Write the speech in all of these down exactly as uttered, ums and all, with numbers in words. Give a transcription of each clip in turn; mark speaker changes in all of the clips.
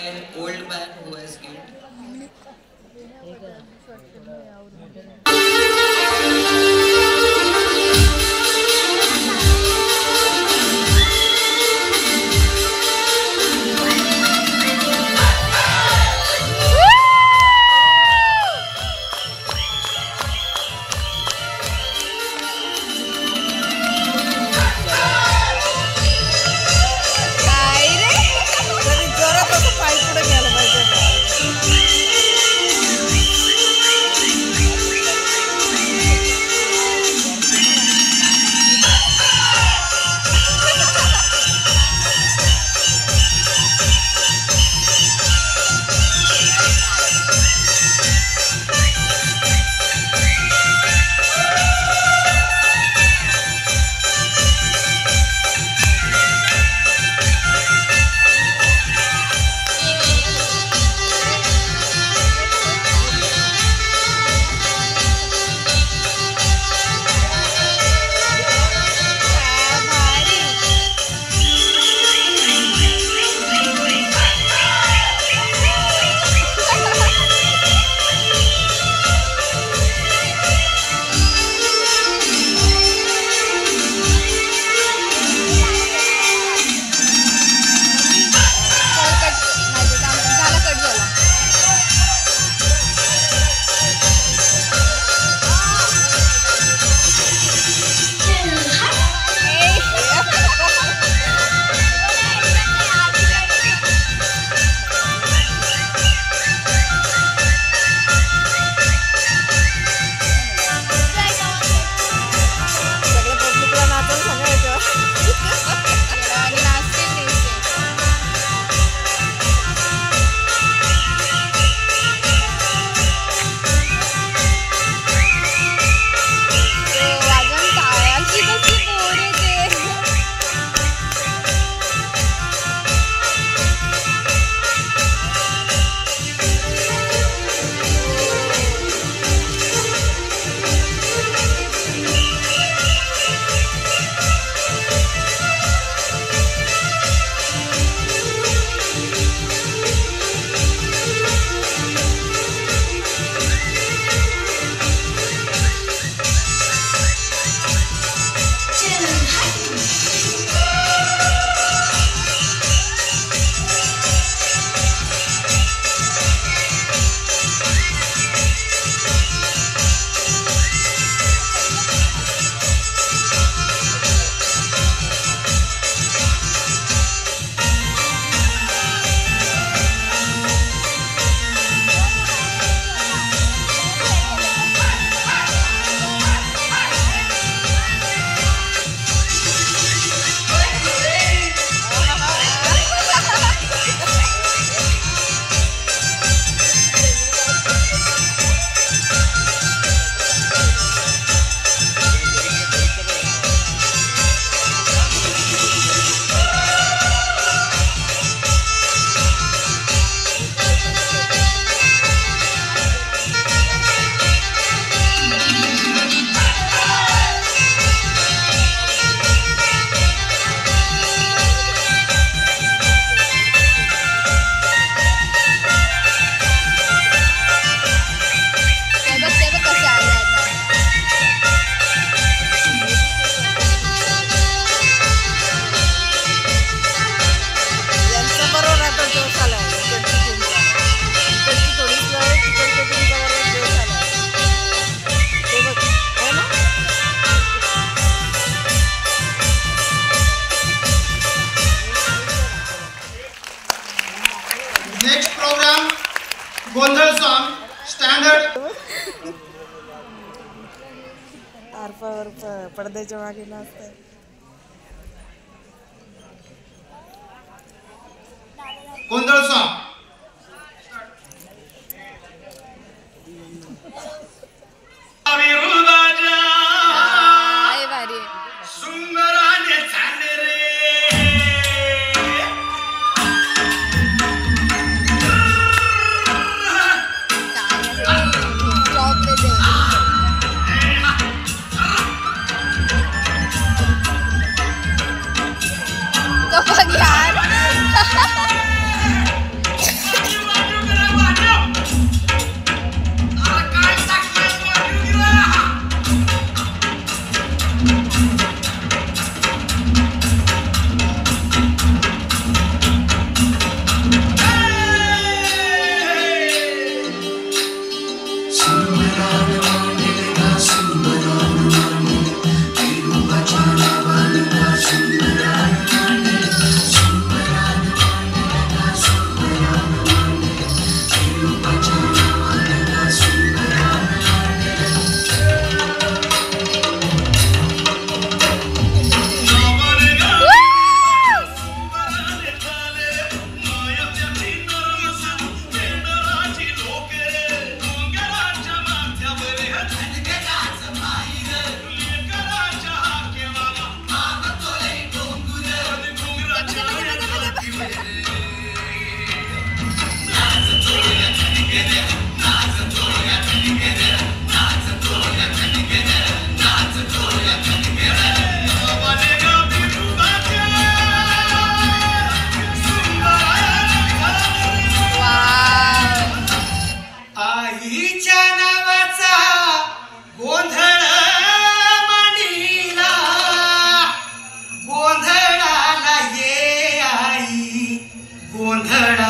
Speaker 1: an old man who has guilt.
Speaker 2: गोंधळ song standard.
Speaker 3: तारपावर पडद्याच्या मागे नाचतात.
Speaker 2: गोंधळ सॉन्ग.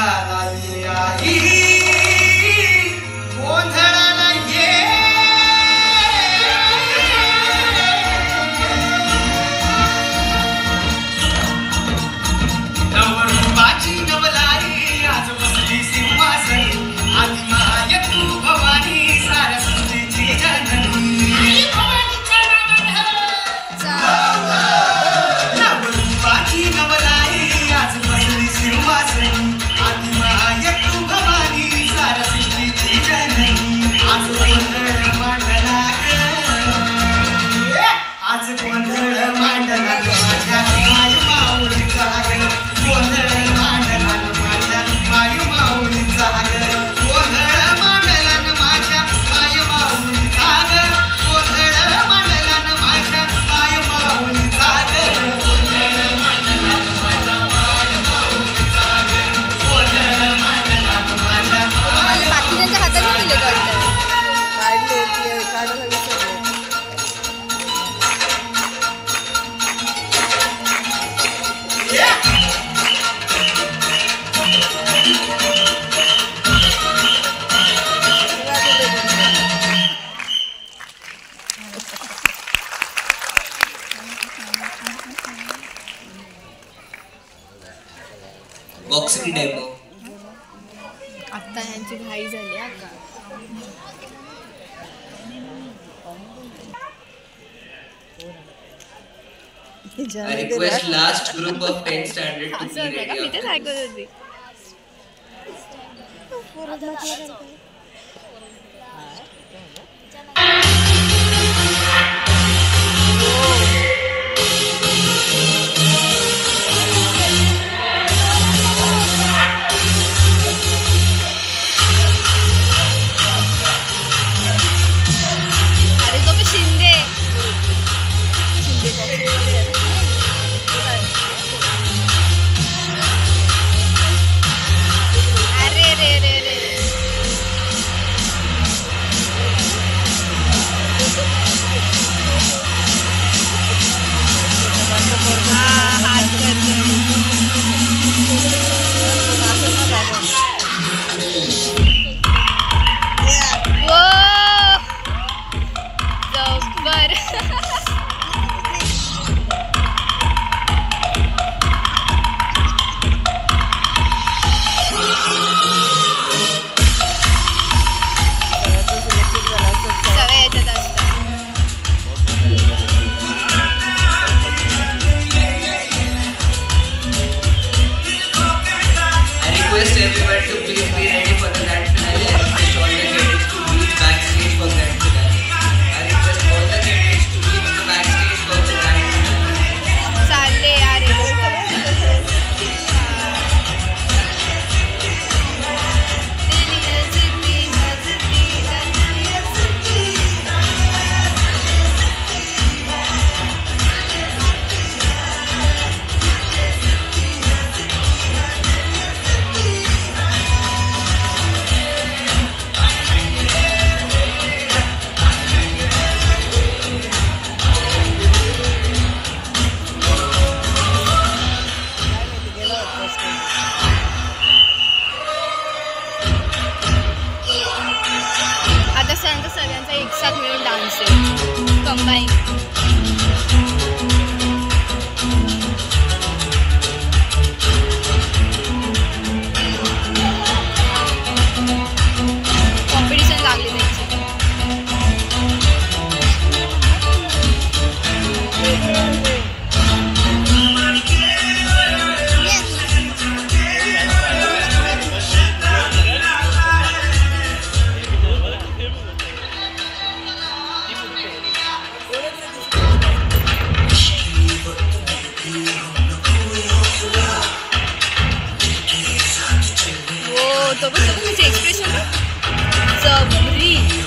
Speaker 2: गोंधळाला ये आई गोंधळाला ये नवरूपाची नवलाई आज बसली सिंहासनी आधी माय तू भवानी साऱ्या सृष्टीची जननी नवरूपाची नवलाई आज बसली सिंहासनी आधी माय तू भवानी साऱ्या सृष्टीची जननी आज गोंधळ मांडला आज गोंधळ मांडला माझ्या माय माऊलीचा गोंधळ मांडला माझ्या माय माऊलीचा गोंधळ मांडला माझ्या माय माऊलीचा गोंधळ मांडला माझ्या माय माऊलीचा गोंधळ मांडला माझ्या माय माऊलीचा गोंधळ मांडला माझ्या माय
Speaker 4: बाकीच्या हाताने दिले वाटतं
Speaker 3: काढले ते काढायला विसरले.
Speaker 1: Boxing demo.
Speaker 4: आता यांची घाई झाली आता.
Speaker 1: I request last group of tenth standard to be ready.
Speaker 4: मी तेच ऐकत होती. अरे तो शिंदे अरे रे रे रे हात जबर. सवय याच्यात असतात.
Speaker 1: I request everyone to please be ready for the grand finale. I request all the candidates to reach backstage for grand finale. I request all the candidates to reach the backstage for the grand finale.
Speaker 4: चालले यार हे लोक. आता सांगतो सगळ्यांचा एक साथ मिळून डान्स आहे कंबाईन. कॉम्पिटिशन लागली त्यांची. तो पण तो पण त्याचे एक्सप्रेशन जबरी.